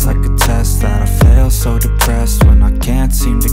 like a test that I fail, so depressed when I can't seem to